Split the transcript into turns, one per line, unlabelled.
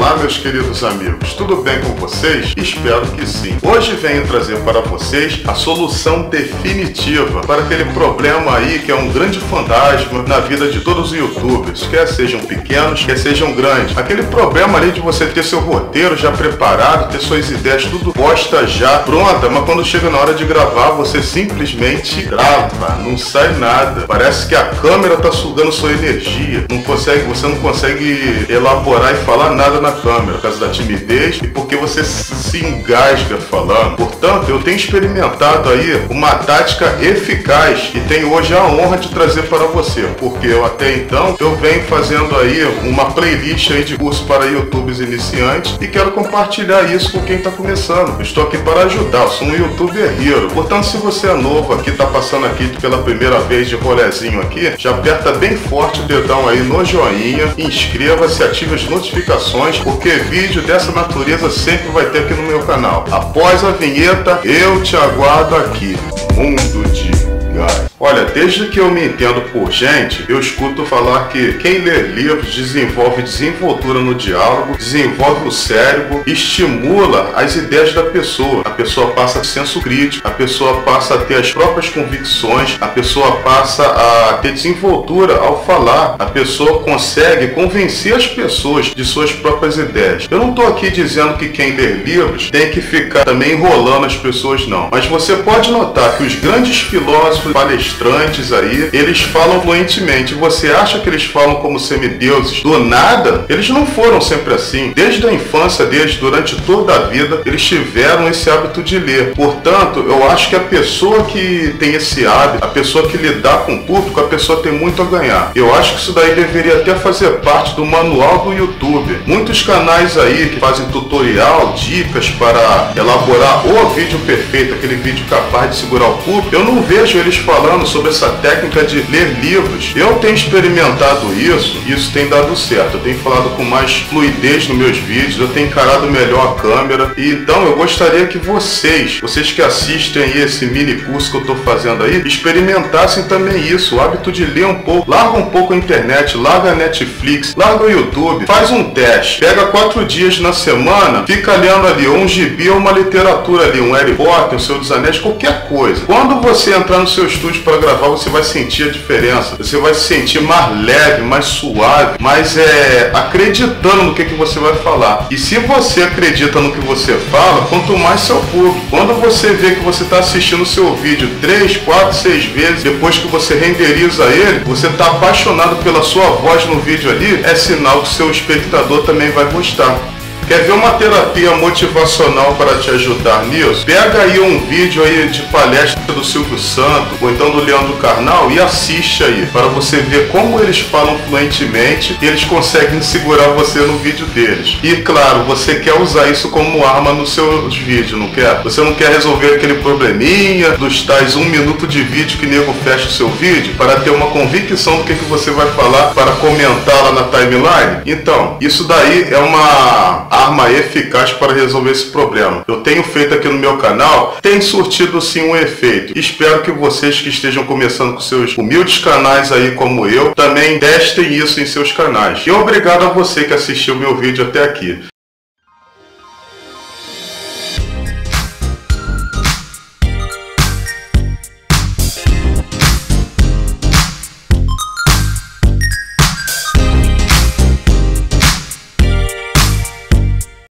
Olá, meus queridos amigos, tudo bem com vocês? Espero que sim. Hoje venho trazer para vocês a solução definitiva para aquele problema aí que é um grande fantasma na vida de todos os youtubers, quer sejam pequenos, quer sejam grandes. Aquele problema ali de você ter seu roteiro já preparado, ter suas ideias tudo posta já, pronta, mas quando chega na hora de gravar, você simplesmente grava, não sai nada. Parece que a câmera tá sugando sua energia, você não consegue elaborar e falar nada na câmera, por causa da timidez e porque você se engasga falando. Portanto, eu tenho experimentado aí uma tática eficaz e tenho hoje a honra de trazer para você, porque eu até então eu venho fazendo aí uma playlist aí de curso para youtubers iniciantes e quero compartilhar isso com quem está começando. Eu estou aqui para ajudar, eu sou um youtuber hero. Portanto, se você é novo aqui, está passando aqui pela primeira vez de rolezinho aqui, já aperta bem forte o dedão aí no joinha, inscreva-se, ative as notificações, porque vídeo dessa natureza sempre vai ter aqui no meu canal. Após a vinheta, eu te aguardo aqui. Mundo de Gás. Olha, desde que eu me entendo por gente, eu escuto falar que quem lê livros desenvolve desenvoltura no diálogo, desenvolve o cérebro, estimula as ideias da pessoa. A pessoa passa a ter senso crítico, a pessoa passa a ter as próprias convicções, a pessoa passa a ter desenvoltura ao falar, a pessoa consegue convencer as pessoas de suas próprias ideias. Eu não estou aqui dizendo que quem lê livros tem que ficar também enrolando as pessoas, não. Mas você pode notar que os grandes filósofos, palestrantes aí, eles falam fluentemente. Você acha que eles falam como semideuses do nada? Eles não foram sempre assim. Desde a infância deles, durante toda a vida, eles tiveram esse hábito de ler. Portanto, eu acho que a pessoa que tem esse hábito, a pessoa que lidar com o público, a pessoa tem muito a ganhar. Eu acho que isso daí deveria até fazer parte do manual do YouTube. Muitos canais aí que fazem tutorial, dicas para elaborar o vídeo perfeito, aquele vídeo capaz de segurar o público, eu não vejo eles falando sobre essa técnica de ler livros. Eu tenho experimentado isso e isso tem dado certo. Eu tenho falado com mais fluidez nos meus vídeos, eu tenho encarado melhor a câmera. E então eu gostaria que vocês que assistem aí esse mini curso que eu estou fazendo aí, experimentassem também isso, o hábito de ler um pouco. Larga um pouco a internet, larga a Netflix, larga o YouTube, faz um teste, pega 4 dias na semana, fica lendo ali um gibi ou uma literatura ali, um Harry Potter, o Senhor dos Anéis, qualquer coisa. Quando você entrar no seu estúdio para gravar, você vai sentir a diferença, você vai se sentir mais leve, mais suave, mais acreditando no que você vai falar. E se você acredita no que você fala, quanto mais seu público. Quando você vê que você está assistindo o seu vídeo 3, 4, 6 vezes, depois que você renderiza ele, você está apaixonado pela sua voz no vídeo ali, é sinal que seu espectador também vai gostar. Quer ver uma terapia motivacional para te ajudar nisso? Pega aí um vídeo aí de palestra do Silvio Santos ou então do Leandro Carnal e assiste aí, para você ver como eles falam fluentemente e eles conseguem segurar você no vídeo deles. E claro, você quer usar isso como arma nos seus vídeos, não quer? Você não quer resolver aquele probleminha dos tais 1 minuto de vídeo que nego fecha o seu vídeo para ter uma convicção do que você vai falar para comentar lá na timeline? Então, isso daí é uma arma eficaz para resolver esse problema. Eu tenho feito aqui no meu canal, tem surtido sim um efeito. Espero que vocês que estejam começando com seus humildes canais aí como eu, também testem isso em seus canais. E obrigado a você que assistiu meu vídeo até aqui.